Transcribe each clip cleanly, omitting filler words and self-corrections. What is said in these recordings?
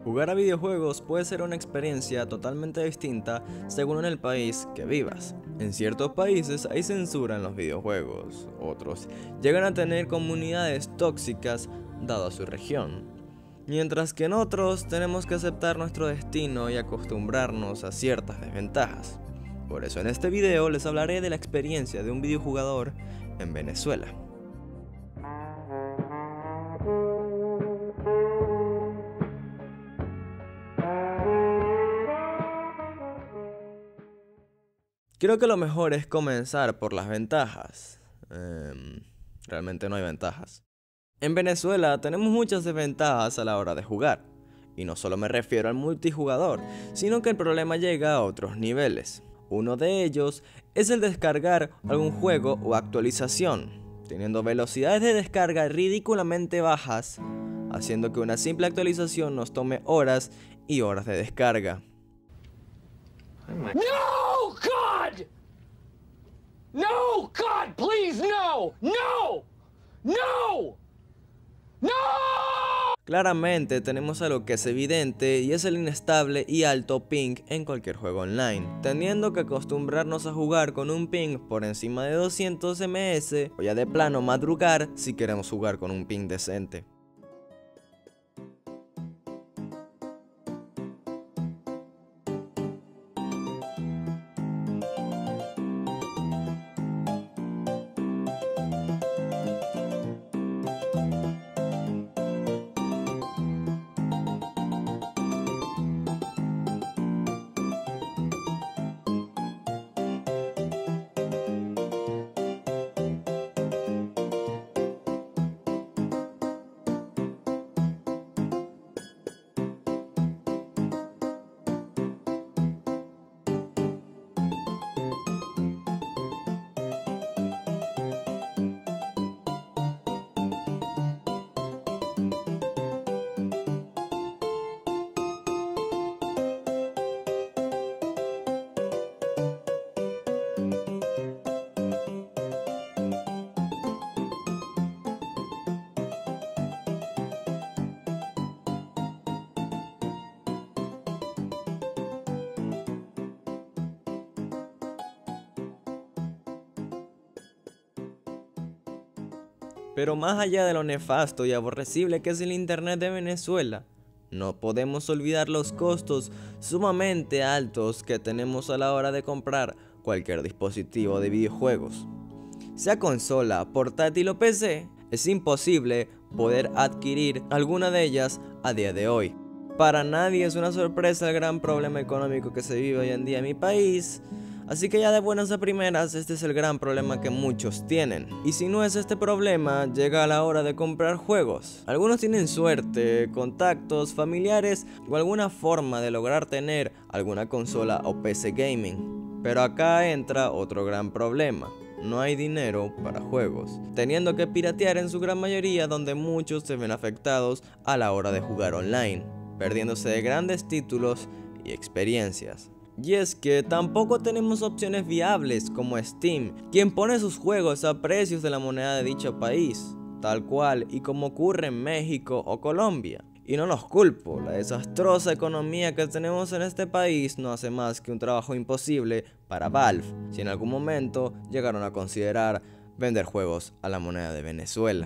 Jugar a videojuegos puede ser una experiencia totalmente distinta según en el país que vivas. En ciertos países hay censura en los videojuegos, otros llegan a tener comunidades tóxicas dado a su región, mientras que en otros tenemos que aceptar nuestro destino y acostumbrarnos a ciertas desventajas. Por eso en este video les hablaré de la experiencia de un videojugador en Venezuela. Creo que lo mejor es comenzar por las ventajas. Realmente no hay ventajas. En Venezuela tenemos muchas desventajas a la hora de jugar. Y no solo me refiero al multijugador, sino que el problema llega a otros niveles. Uno de ellos es el descargar algún juego o actualización, teniendo velocidades de descarga ridículamente bajas, haciendo que una simple actualización nos tome horas y horas de descarga. No, God! No, God, please, no! No! No! ¡No! Claramente tenemos algo que es evidente y es el inestable y alto ping en cualquier juego online, teniendo que acostumbrarnos a jugar con un ping por encima de 200 ms o ya de plano madrugar si queremos jugar con un ping decente. Pero más allá de lo nefasto y aborrecible que es el internet de Venezuela, no podemos olvidar los costos sumamente altos que tenemos a la hora de comprar cualquier dispositivo de videojuegos. Sea consola, portátil o PC, es imposible poder adquirir alguna de ellas a día de hoy. Para nadie es una sorpresa el gran problema económico que se vive hoy en día en mi país. Así que ya de buenas a primeras, este es el gran problema que muchos tienen. Y si no es este problema, llega a la hora de comprar juegos. Algunos tienen suerte, contactos, familiares o alguna forma de lograr tener alguna consola o PC gaming. Pero acá entra otro gran problema. No hay dinero para juegos, teniendo que piratear en su gran mayoría, donde muchos se ven afectados a la hora de jugar online, perdiéndose de grandes títulos y experiencias. Y es que tampoco tenemos opciones viables como Steam, quien pone sus juegos a precios de la moneda de dicho país, tal cual y como ocurre en México o Colombia. Y no los culpo, la desastrosa economía que tenemos en este país no hace más que un trabajo imposible para Valve, si en algún momento llegaron a considerar vender juegos a la moneda de Venezuela.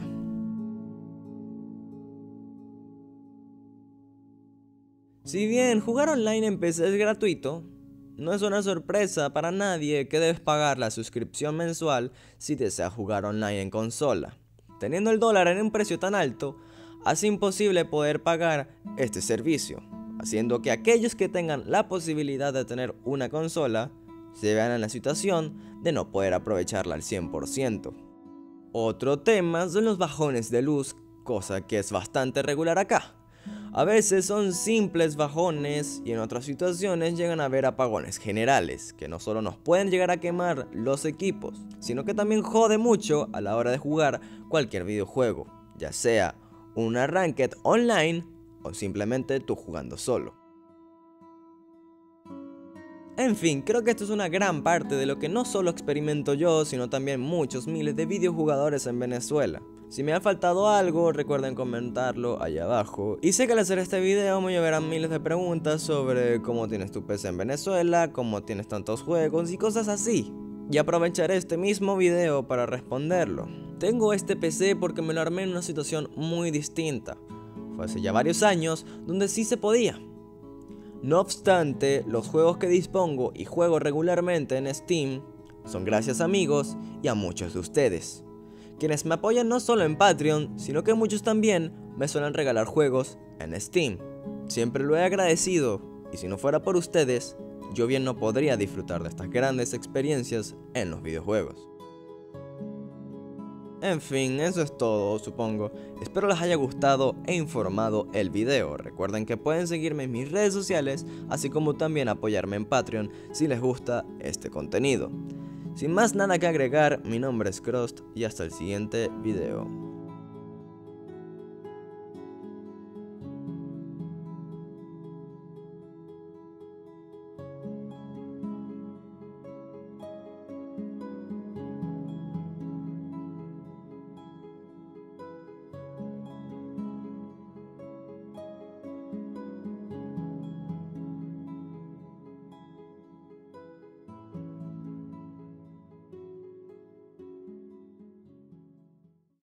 Si bien jugar online en PC es gratuito, no es una sorpresa para nadie que debes pagar la suscripción mensual si deseas jugar online en consola. Teniendo el dólar en un precio tan alto, hace imposible poder pagar este servicio, haciendo que aquellos que tengan la posibilidad de tener una consola se vean en la situación de no poder aprovecharla al 100%. Otro tema son los bajones de luz, cosa que es bastante regular acá. A veces son simples bajones y en otras situaciones llegan a haber apagones generales, que no solo nos pueden llegar a quemar los equipos, sino que también jode mucho a la hora de jugar cualquier videojuego, ya sea un ranked online o simplemente tú jugando solo. En fin, creo que esto es una gran parte de lo que no solo experimento yo, sino también muchos miles de videojugadores en Venezuela. Si me ha faltado algo, recuerden comentarlo allá abajo. Y sé que al hacer este video me llegarán miles de preguntas sobre cómo tienes tu PC en Venezuela, cómo tienes tantos juegos y cosas así. Y aprovecharé este mismo video para responderlo. Tengo este PC porque me lo armé en una situación muy distinta. Fue hace ya varios años donde sí se podía. No obstante, los juegos que dispongo y juego regularmente en Steam son gracias a amigos y a muchos de ustedes, quienes me apoyan no solo en Patreon, sino que muchos también me suelen regalar juegos en Steam. Siempre lo he agradecido, y si no fuera por ustedes, yo bien no podría disfrutar de estas grandes experiencias en los videojuegos. En fin, eso es todo, supongo. Espero les haya gustado e informado el video. Recuerden que pueden seguirme en mis redes sociales, así como también apoyarme en Patreon si les gusta este contenido. Sin más nada que agregar, mi nombre es Crost y hasta el siguiente video.